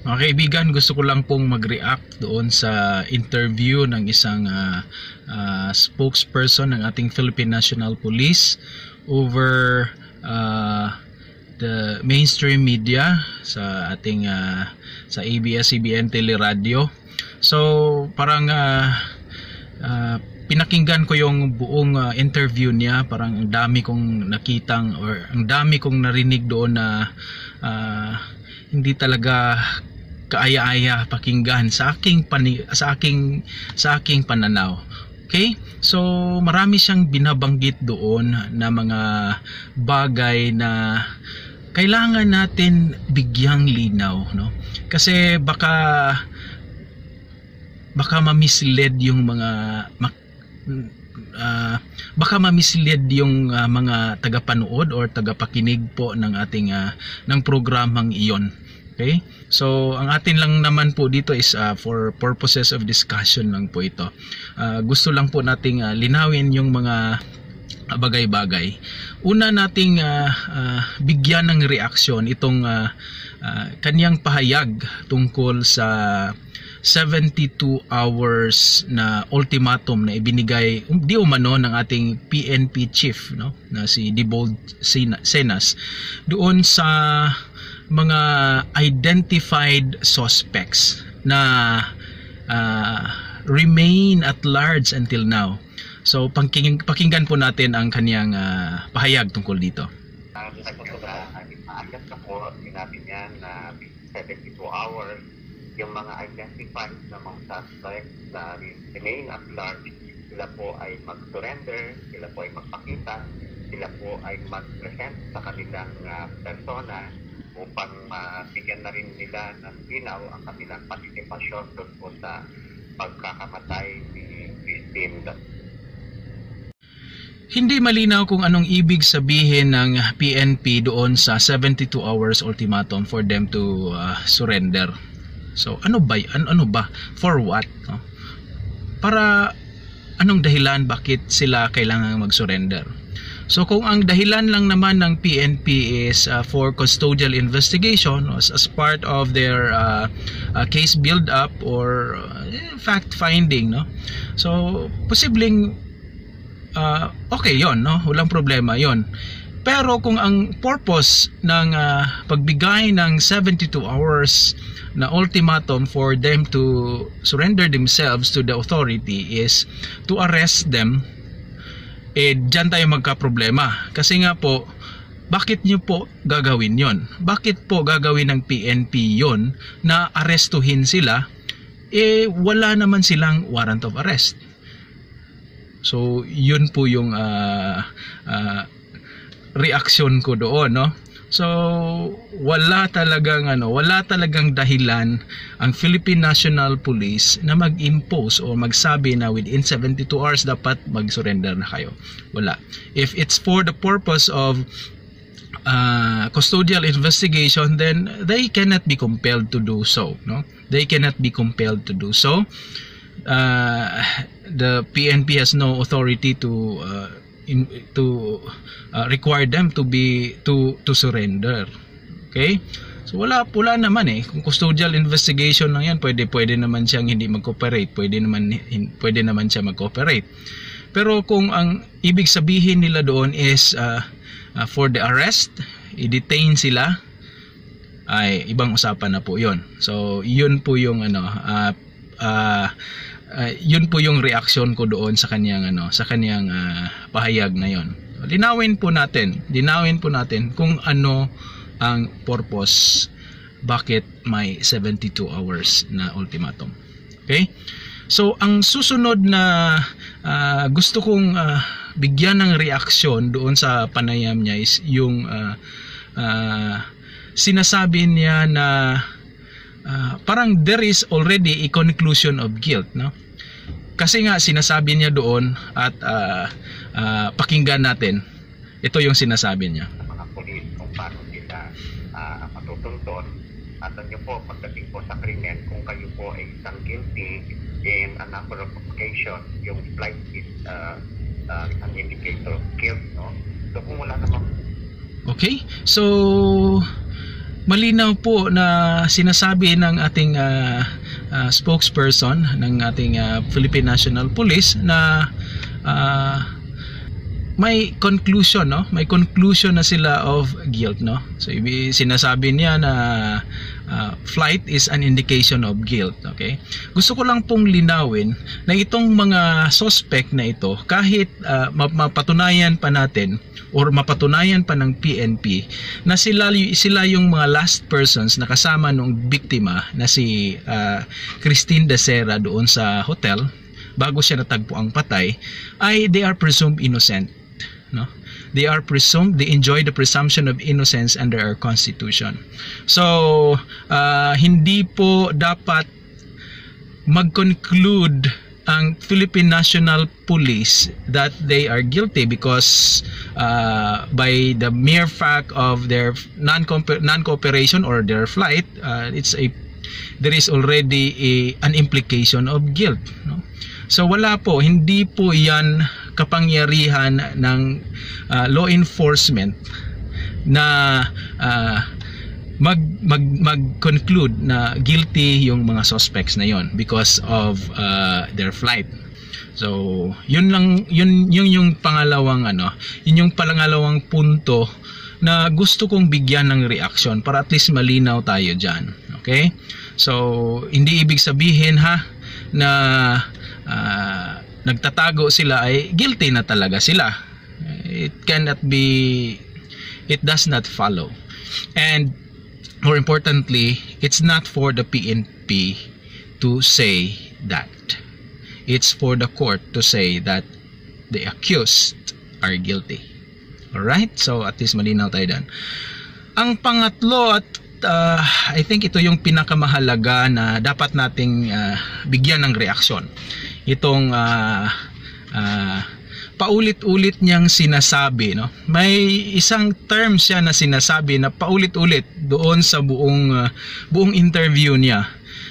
Mga kaibigan, gusto ko lang pong mag-react doon sa interview ng isang spokesperson ng ating Philippine National Police over the mainstream media sa ating sa ABS-CBN Teleradio. So parang pinakinggan ko yung buong interview niya. Parang ang dami kong nakitang or ang dami kong narinig doon na hindi talaga kaaya-aya pakinggan sa aking pananaw. Okay? So marami siyang binabanggit doon na mga bagay na kailangan natin bigyang linaw, no? Kasi baka ma-mislead yung mga mga tagapanood or tagapakinig po ng ating ng programang iyon. Okay? So ang atin lang naman po dito is for purposes of discussion lang po ito. Gusto lang po nating linawin yung mga bagay-bagay. Una nating bigyan ng reaksyon itong kanyang pahayag tungkol sa 72 hours na ultimatum na ibinigay di umano ng ating PNP chief, no, na si Dibold Cenas doon sa mga identified suspects na remain at large until now. So pakinggan po natin ang kaniyang pahayag tungkol dito. Maayat na po, sinabi niya na 72 hours yung mga identified na mga suspects na remain at large, sila po ay mag-surrender, sila po ay magpakita, sila po ay mag-present sa kanilang persona upang mabigyan na rin nila ng linaw ang kanilang participasyon doon po sa pagkakamatay ni Christine. Hindi malinaw kung anong ibig sabihin ng PNP doon sa 72 hours ultimatum for them to surrender. So ano ba? For what? No? Para anong dahilan bakit sila kailangan mag-surrender? So kung ang dahilan lang naman ng PNP is for custodial investigation as part of their case build up or fact finding, no? So posibleng okay yon, no? Walang problema yon. Pero kung ang purpose ng pagbigay ng 72 hours na ultimatum for them to surrender themselves to the authority is to arrest them, dyan tayo magka-problema. Kasi nga po, bakit nyo po gagawin yon? Bakit po gagawin ng PNP yon na arestuhin sila? Wala naman silang warrant of arrest. So yun po yung reaksyon ko doon, no? So wala talagang dahilan ang Philippine National Police na mag-impose o magsabi na within 72 hours dapat mag-surrender na kayo. Wala. If it's for the purpose of custodial investigation, then they cannot be compelled to do so, no? They cannot be compelled to do so. The PNP has no authority to require them to surrender. Okay? So wala naman kung custodial investigation lang yan, pwede naman siyang hindi mag-cooperate, pwede naman siya mag-cooperate. Pero kung ang ibig sabihin nila doon is for the arrest, i-detain sila, ay ibang usapan na po 'yon. So yun po yung yun po yung reaksyon ko doon sa kaniyang pahayag na yon. Linawin po natin kung ano ang purpose bakit may 72 hours na ultimatum. Okay? So ang susunod na gusto kong bigyan ng reaksyon doon sa panayam niya is yung sinasabi niya na parang there is already a conclusion of guilt, no? Kasi nga sinasabi niya doon at pakinggan natin. Ito yung sinasabi niya. Mga pulis kung paano sila matutuntun at nyo po pagdating po sa krimen, kung kayo po ay isang guilty in a number of occasions, yung flight is an indicator of guilt, no? So kung wala naman. Okay? So malinaw po na sinasabi ng ating spokesperson ng ating Philippine National Police na may conclusion, no? May conclusion na sila of guilt, no? So sinasabi niya na flight is an indication of guilt, okay? Gusto ko lang pong linawin na itong mga suspect na ito, kahit mapatunayan pa natin or mapatunayan pa ng PNP na sila yung mga last persons na kasama ng biktima na si Christine Dacera doon sa hotel bago siya natagpo ang patay, ay they are presumed innocent, no? They enjoy the presumption of innocence under our Constitution. So hindi po dapat mag-conclude ang Philippine National Police that they are guilty because by the mere fact of their non-cooperation or their flight, there is already an implication of guilt, no? So wala po, hindi po yan kapangyarihan ng law enforcement na mag-conclude na guilty yung mga suspects na yon because of their flight. So yun yung pangalawang yun yung pangalawang punto na gusto kong bigyan ng reaksyon para at least malinaw tayo diyan. Okay? So hindi ibig sabihin na nagtatago sila ay guilty na talaga sila. It does not follow. And more importantly, it's not for the PNP to say that. It's for the court to say that the accused are guilty. Alright? So at least malinaw tayo dyan. Ang pangatlo at I think ito yung pinakamahalaga na dapat nating bigyan ng reaksyon. Itong paulit-ulit niyang sinasabi, no? May isang term siya na sinasabi na paulit-ulit doon sa buong interview niya.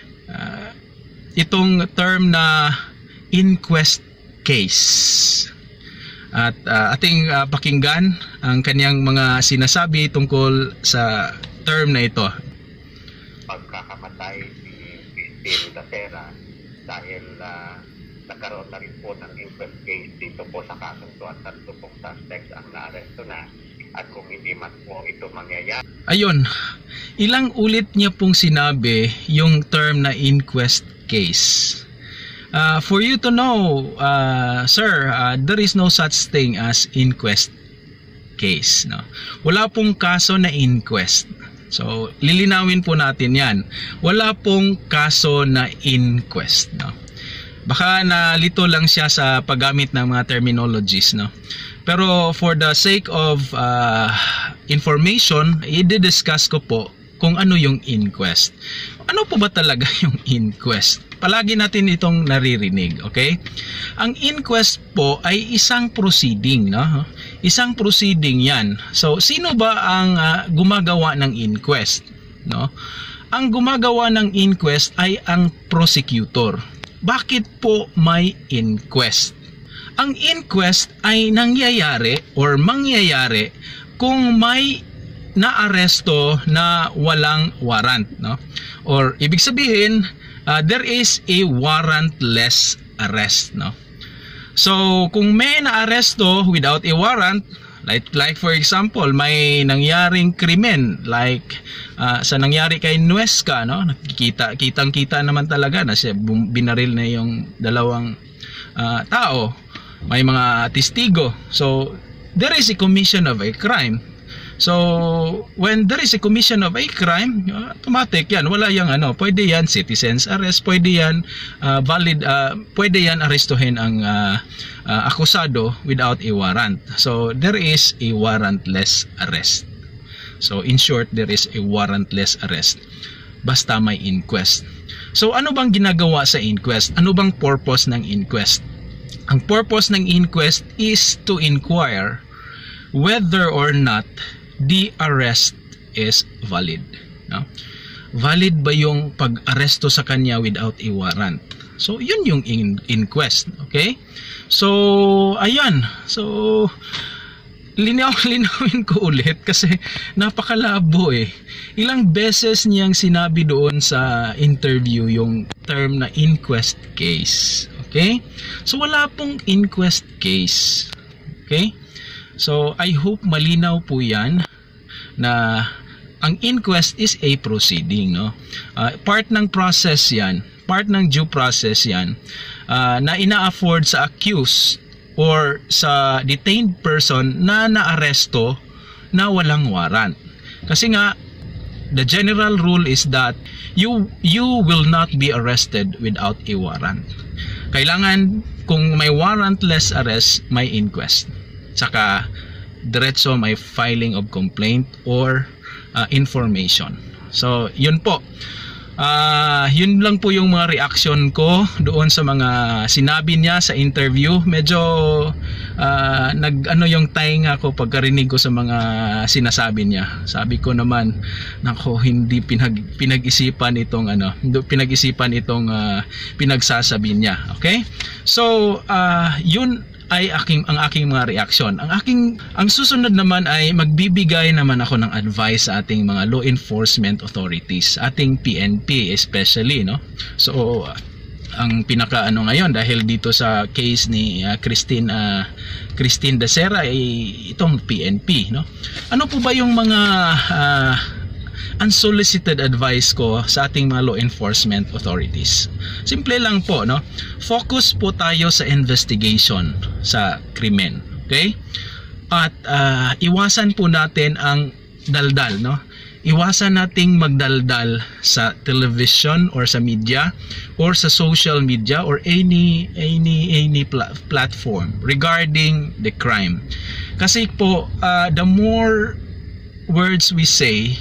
Itong term na inquest case. At ating pakinggan ang kaniyang mga sinasabi tungkol sa term na ito. Pagkakamatay ni Christine Dacera dahil nagkaroon na rin po ng inquest case dito po sa kasong to at 3 pong suspects ang naaresto na, at kung hindi man po ito mangyayari. Ayun, ilang ulit niya pong sinabi yung term na inquest case. For you to know, sir, there is no such thing as inquest case, no? Wala pong kaso na inquest. So lilinawin po natin yan. Wala pong kaso na inquest, no? Baka nalito lang siya sa paggamit ng mga terminologies, no? Pero for the sake of information, i-discuss ko po kung ano yung inquest. Ano po ba talaga yung inquest? Palagi natin itong naririnig, okay? Ang inquest po ay isang proceeding, no? Isang proceeding yan. So sino ba ang gumagawa ng inquest, no? Ang gumagawa ng inquest ay ang prosecutor. Bakit po may inquest? Ang inquest ay nangyayari or mangyayari kung may naaresto na walang warrant, no? Or ibig sabihin, there is a warrantless arrest, no? So kung may naaresto without a warrant, like for example, may nangyaring krimen like sa nangyari kay Nuesca, no? Kitang-kita naman talaga na siya binaril na yung 2 tao. May mga testigo. So there is a commission of a crime. So when there is a commission of a crime, automatic yan, wala yang pwede yan citizen's arrest, pwede yan valid, pwede yan arestuhin ang akusado without a warrant. So there is a warrantless arrest. So in short, there is a warrantless arrest basta may inquest. So ano bang ginagawa sa inquest? Ano bang purpose ng inquest? Ang purpose ng inquest is to inquire whether or not the arrest is valid, no? Valid ba yung pag-aresto sa kanya without a warrant? So yun yung inquest, okay? So ayan. So linawin ko ulit kasi napakalabo eh. Ilang beses niyang sinabi doon sa interview yung term na inquest case. Okay? So wala pong inquest case. Okay? So I hope malinaw po yan na ang inquest is a proceeding, no? Part ng process yan, part ng due process yan na ina-afford sa accused or sa detained person na naaresto na walang warrant. Kasi nga, the general rule is that you will not be arrested without a warrant. Kailangan, kung may warrantless arrest, may inquest. Saka, diretso may filing of complaint or information. So, yun po. Yun lang po yung mga reaction ko doon sa mga sinabi niya sa interview. Medyo yung tainga ko pagkarinig ko sa mga sinasabi niya. Sabi ko naman, nako, hindi pinag-isipan itong pinagsasabi niya. Okay? So, yun ay ang aking mga reaksyon. Ang susunod naman ay magbibigay naman ako ng advice sa ating mga law enforcement authorities, ating PNP especially, no? So ang pinaka ngayon dahil dito sa case ni Christine Becerra ay itong PNP, no? Ano po ba yung mga unsolicited advice ko sa ating mga law enforcement authorities? Simple lang po, no? Focus po tayo sa investigation sa krimen, okay? At iwasan po natin ang daldal, no? Iwasan nating magdaldal sa television or sa media or sa social media or any platform regarding the crime. Kasi po the more words we say,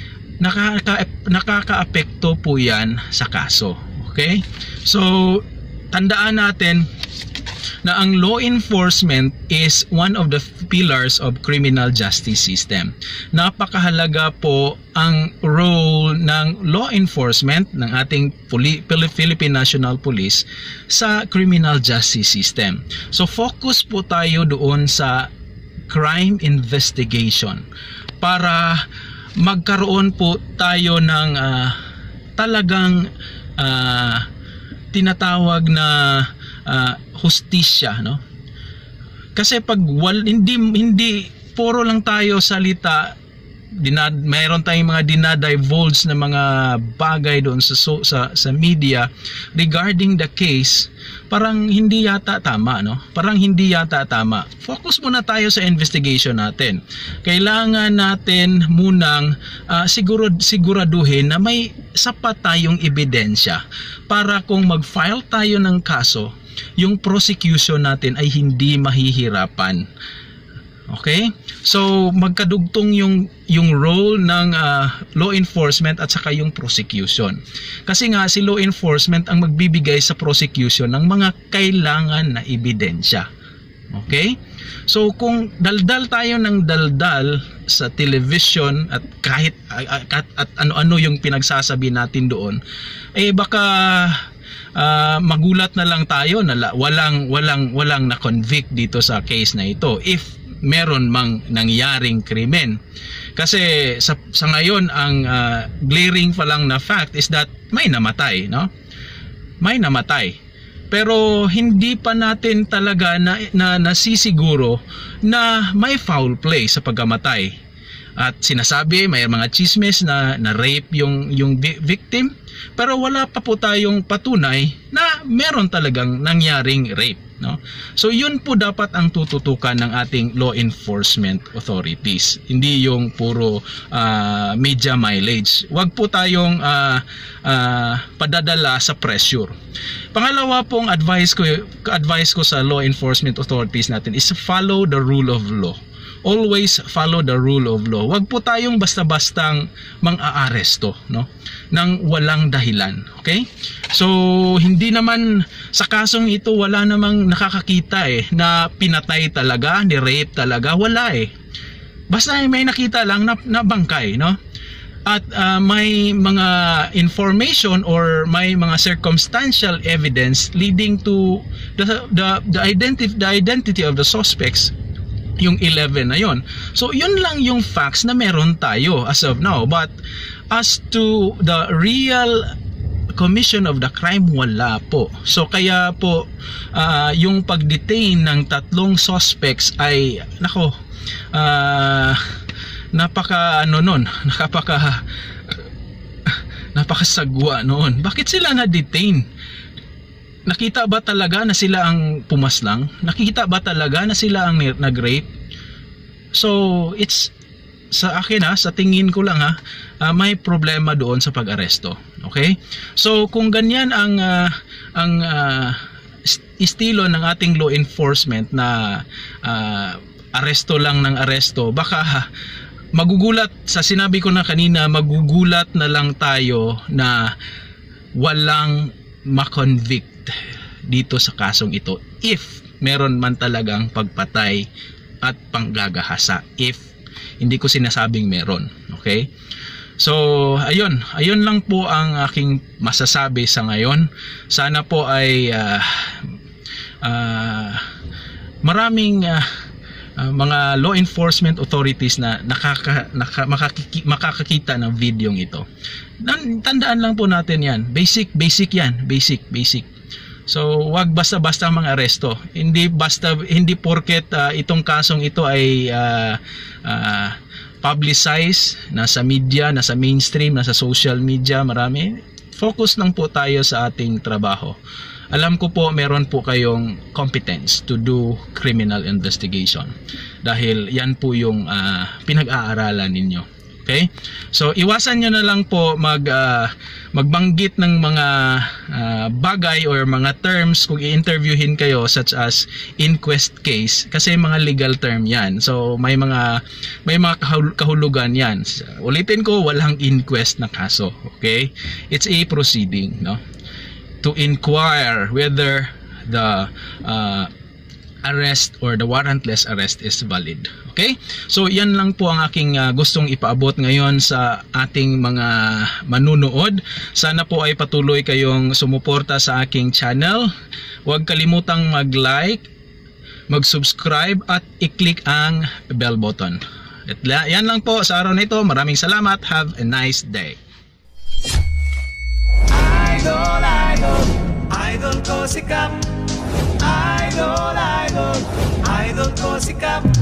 nakakaapekto po yan sa kaso. Okay? So, tandaan natin na ang law enforcement is one of the pillars of criminal justice system. Napakahalaga po ang role ng law enforcement ng ating Philippine National Police sa criminal justice system. So, focus po tayo doon sa crime investigation para magkaroon po tayo ng talagang tinatawag na hustisya, no? Kasi pag hindi puro lang tayo salita, mayroon tayong mga dinadivulge na mga bagay doon sa media regarding the case, parang hindi yata tama, no? Parang hindi yata tama. Focus muna tayo sa investigation natin. Kailangan natin munang siguraduhin na may sapat tayong ebidensya para kung mag-file tayo ng kaso, yung prosecution natin ay hindi mahihirapan. Okay? So, magkadugtong yung role ng law enforcement at saka yung prosecution. Kasi nga, si law enforcement ang magbibigay sa prosecution ng mga kailangan na ebidensya. Okay? So, kung daldal tayo ng daldal sa television at kahit at ano-ano yung pinagsasabi natin doon, eh baka magulat na lang tayo na walang na-convict dito sa case na ito if meron mang nangyaring krimen. Kasi sa ngayon ang glaring pa lang na fact is that may namatay, no? May namatay. Pero hindi pa natin talaga na nasisiguro na may foul play sa pagkamatay. At sinasabi may mga chismis na rape yung victim, pero wala pa po tayong patunay na meron talagang nangyaring rape, no? So yun po dapat ang tututukan ng ating law enforcement authorities, hindi yung puro media mileage. Huwag po tayong padadala sa pressure. Pangalawa pong advice ko sa law enforcement authorities natin is follow the rule of law. Always follow the rule of law. Huwag po tayong basta-bastang mang-aaresto, no? Nang walang dahilan. Okay? So, hindi naman sa kasong ito wala namang nakakakita na pinatay talaga, ni-rape talaga. Wala Basta may nakita lang na bangkay, no? At may mga information or may mga circumstantial evidence leading to the identity of the suspects yung 11 na yon. So yun lang yung facts na meron tayo as of now. But as to the real commission of the crime, wala po. So kaya po yung pag-detain ng 3 suspects ay nako, napakasagwa noon. Bakit sila na-detain? Nakita ba talaga na sila ang pumaslang? Nakita ba talaga na sila ang nag-rape? So it's sa akin sa tingin ko lang may problema doon sa pag-aresto. Okay? So kung ganyan ang estilo ng ating law enforcement na aresto lang ng aresto, baka magugulat, sa sinabi ko na kanina, magugulat na lang tayo na walang makonvict dito sa kasong ito if meron man talagang pagpatay at panggagahasa. If hindi ko sinasabing meron. Okay? So ayun lang po ang aking masasabi sa ngayon. Sana po ay maraming mga law enforcement authorities na makakakita ng video ito. Tandaan lang po natin yan. Basic yan. Basic. So wag basta-basta mga aresto. Hindi porket itong kasong ito ay publicized, nasa media, nasa mainstream, nasa social media, marami. Focus lang po tayo sa ating trabaho. Alam ko po meron po kayong competence to do criminal investigation dahil yan po yung pinag-aaralan ninyo. Okay? So iwasan nyo na lang po magbanggit ng mga bagay or mga terms kung i-interviewin kayo, such as inquest case, kasi mga legal term yan. So may mga kahulugan yan. Ulitin ko, walang inquest na kaso. Okay? It's a proceeding, no? To inquire whether the arrest or the warrantless arrest is valid. Okay? So yan lang po ang aking gustong ipaabot ngayon sa ating mga manunood. Sana po ay patuloy kayong sumuporta sa aking channel. Huwag kalimutang mag-like, mag-subscribe at i-click ang bell button. At yan lang po sa araw na ito. Maraming salamat. Have a nice day. Idol ko si Kap. Idol ko si Kap.